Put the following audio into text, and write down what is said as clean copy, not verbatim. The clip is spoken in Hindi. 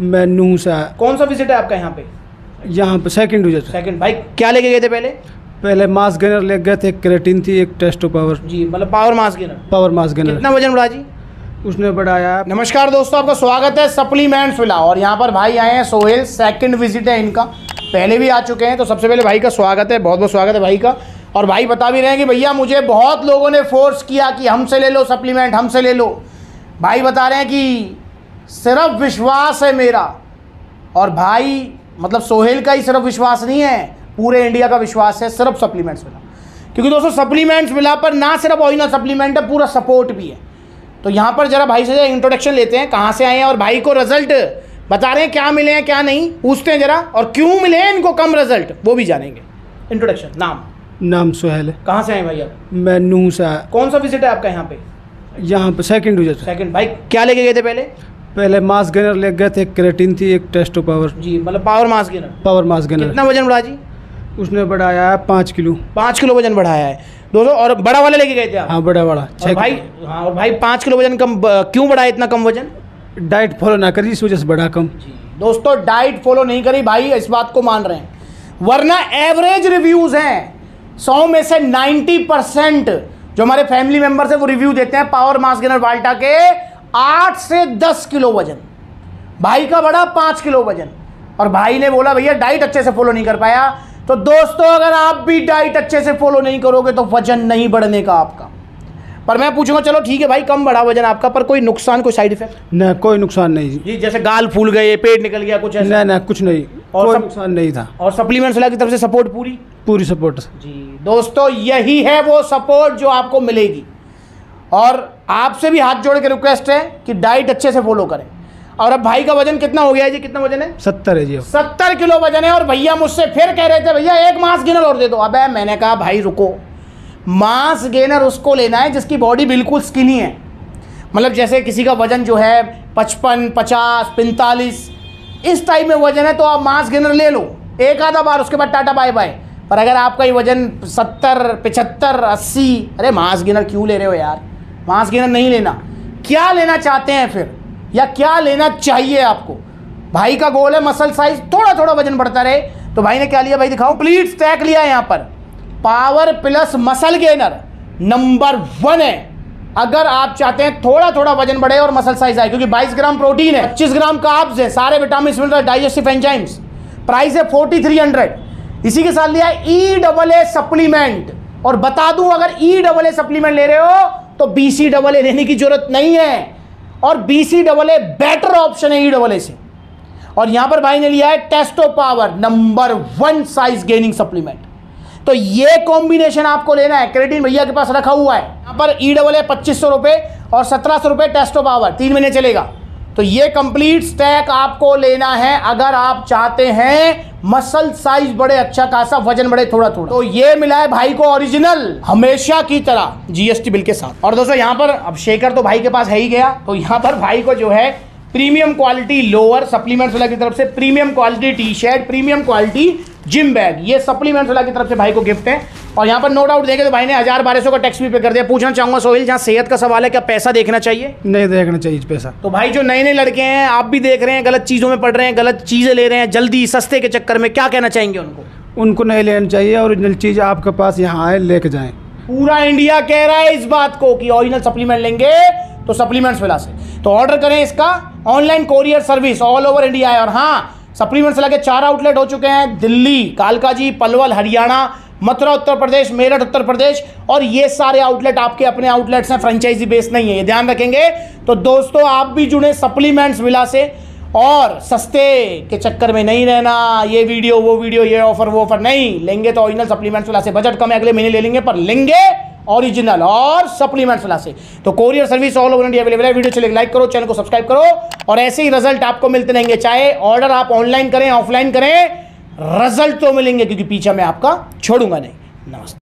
मैं नूह से आया। कौन सा विजिट है आपका यहाँ पे? यहाँ पे सेकंड विजिट। सेकंड। भाई क्या लेके गए थे पहले मास गेनर ले गए थे, एक क्रेटिन थी, एक टेस्टो पावर। जी, मतलब power mass gainer. Power mass gainer. कितना वजन बढ़ा जी? उसने बढ़ाया। नमस्कार दोस्तों, आपका स्वागत है सप्लीमेंट्स विला। और यहाँ पर भाई आए हैं सोहेल, सेकंड विजिट है इनका, पहले भी आ चुके हैं। तो सबसे पहले भाई का स्वागत है, बहुत बहुत स्वागत है भाई का। और भाई बता भी रहे हैं कि भैया मुझे बहुत लोगों ने फोर्स किया कि हमसे ले लो सप्लीमेंट, हमसे ले लो। भाई बता रहे हैं कि सिर्फ विश्वास है मेरा, और भाई मतलब सोहेल का ही सिर्फ विश्वास नहीं है, पूरे इंडिया का विश्वास है सिर्फ सप्लीमेंट्स विला। क्योंकि दोस्तों सप्लीमेंट्स विला पर ना सिर्फ ओरिजिनल सप्लीमेंट है, पूरा सपोर्ट भी है। तो यहाँ पर जरा भाई से इंट्रोडक्शन लेते हैं, कहाँ से आए हैं और भाई को रिजल्ट बता रहे हैं, क्या मिले हैं क्या नहीं पूछते हैं जरा, और क्यों मिले हैं इनको कम रिजल्ट वो भी जानेंगे। इंट्रोडक्शन। नाम सोहेल है। कहाँ से आए भाई आप? मैं नूह से आया। कौन सा विजिट है आपका यहाँ पे? यहाँ पे सेकंड विजिट। सेकंड। भाई क्या लेके गए थे पहले मास गेनर ले गए थे, एक क्रेटिन थी, एक टेस्टो पावर। जी, मतलब power mass gainer. Power mass gainer. कितना वजन बढ़ा जी? उसने बढ़ाया 5 किलो। 5 किलो वजन बढ़ाया है दोस्तों। और बड़ा वाला लेके गए थे आप? हाँ, बड़ा और भाई, हाँ, और भाई 5 किलो वजन कम क्यों बढ़ा? इतना कम वजन? डाइट फॉलो ना करी, इस वजह से बढ़ा कम। जी दोस्तों, डाइट फॉलो नहीं करी भाई, इस बात को मान रहे हैं। वरना एवरेज रिव्यूज हैं 100 में से 90% जो हमारे फैमिली मेंबर्स हैं वो रिव्यू देते हैं पावर मास गेनर वाल्टा के 8 से 10 किलो वजन। भाई का बढ़ा 5 किलो वजन, और भाई ने बोला भैया डाइट अच्छे से फॉलो नहीं कर पाया। तो दोस्तों अगर आप भी डाइट अच्छे से फॉलो नहीं करोगे तो वजन नहीं बढ़ने का आपका। पर मैं पूछूंगा, चलो ठीक है भाई कम बढ़ा वजन आपका, पर कोई नुकसान, कोई साइड इफेक्ट? ना, कोई नुकसान नहीं जी। जैसे गाल फूल गए, पेट निकल गया, कुछ ऐसा? ना, कुछ नहीं, और कोई नुकसान नहीं था। और सप्लीमेंट्स विला की तरफ से सपोर्ट पूरी सपोर्ट। जी दोस्तों, यही है वो सपोर्ट जो आपको मिलेगी। और आपसे भी हाथ जोड़ के रिक्वेस्ट है कि डाइट अच्छे से फॉलो करें। और अब भाई का वजन कितना हो गया है जी? कितना वजन है? 70 है जी। 70 किलो वजन है। और भैया मुझसे फिर कह रहे थे भैया एक मास गेनर और दे दो। अबे मैंने कहा भाई रुको, मास गेनर उसको लेना है जिसकी बॉडी बिल्कुल स्किनी है। मतलब जैसे किसी का वजन जो है 55, 50, 45 इस टाइप में वजन है तो आप मास गेनर ले लो एक आधा बार, उसके बाद टाटा बाय बाय। पर अगर आपका ये वजन 70, 75, 80, अरे मास गेनर क्यों ले रहे हो यार? मास गेनर नहीं लेना। क्या लेना चाहते हैं फिर, या क्या लेना चाहिए आपको? भाई का गोल है मसल साइज थोड़ा थोड़ा वजन बढ़ता रहे। तो भाई ने क्या लिया भाई दिखाओ, कंप्लीट स्टैक लिया है यहाँ पर। Power plus muscle gainer number 1 है अगर आप चाहते हैं थोड़ा थोड़ा वजन बढ़े और मसल साइज आए। क्योंकि 22 ग्राम प्रोटीन है, 25 ग्राम कार्ब्स है, सारे vitamin mineral, digestive enzymes. Price है 4300। इसी के साथ लिया है EAA सप्लीमेंट। और बता दूं अगर EAA सप्लीमेंट ले रहे हो तो BCAA लेने की जरूरत नहीं है, और BCAA बेटर ऑप्शन है EAA से। और यहां पर भाई ने लिया है testo power number 1 size gaining supplement. तो ये कॉम्बिनेशन आपको लेना है। क्रेटिन भैया के पास रखा हुआ है यहां पर EAA 2500 रुपए और 1700 रुपए टेस्टो पावर, 3 महीने चलेगा। तो ये कंप्लीट स्टैक आपको लेना है अगर आप चाहते हैं मसल साइज बढ़े, अच्छा खासा वजन बढ़े थोड़ा थोड़ा। तो ये मिला है भाई को ओरिजिनल हमेशा की तरह GST बिल के साथ। और दोस्तों यहाँ पर अब शेकर तो भाई के पास है ही गया, तो यहाँ पर भाई को जो है प्रीमियम क्वालिटी लोअर सप्लीमेंट्स वाला की तरफ से, premium quality T shirt, premium quality gym bag, ये सप्लीमेंट्स वाला की तरफ से भाई को गिफ्ट है। और यहाँ पर नो डाउट देखें तो भाई ने 1000-1200 का टैक्स भी पे कर दिया। पूछना चाहूंगा सोहेल, जहाँ सेहत का सवाल है, क्या पैसा देखना चाहिए? नहीं देखना चाहिए पैसा। तो भाई जो नए नए लड़के हैं, आप भी देख रहे हैं गलत चीज़ों में पढ़ रहे हैं, गलत चीज़ें ले रहे हैं जल्दी सस्ते के चक्कर में, क्या कहना चाहेंगे उनको नहीं लेना चाहिए, ओरिजिनल चीज़ आपके पास यहाँ आए लेके जाएं। पूरा इंडिया कह रहा है इस बात को कि ओरिजिनल सप्लीमेंट लेंगे तो सप्लीमेंट्स विला से। तो ऑर्डर करें इसका, online courier service all over India है। और हाँ, सप्लीमेंट्स विला के 4 आउटलेट हो चुके हैं, दिल्ली, कालकाजी, पलवल हरियाणा, मथुरा उत्तर प्रदेश, मेरठ उत्तर प्रदेश। और ये सारे आउटलेट आपके अपने आउटलेट्स हैं, फ्रेंचाइजी बेस नहीं है, ये ध्यान रखेंगे। तो दोस्तों आप भी जुड़े सप्लीमेंट्स विला से, और सस्ते के चक्कर में नहीं रहना, ये वीडियो वो वीडियो, ये ऑफर वो ऑफर नहीं। लेंगे तो ओरिजिनल सप्लीमेंट्स विला से। बजट कम है, अगले महीने ले लेंगे, पर लेंगे ओरिजिनल और सप्लीमेंट्स विला से। तो courier service all over India available है। वीडियो चले लाइक करो, चैनल को सब्सक्राइब करो, और ऐसे ही रिजल्ट आपको मिलते रहेंगे। चाहे ऑर्डर आप ऑनलाइन करें ऑफलाइन करें, रिजल्ट तो मिलेंगे, क्योंकि पीछे मैं आपका छोड़ूंगा नहीं। नमस्ते।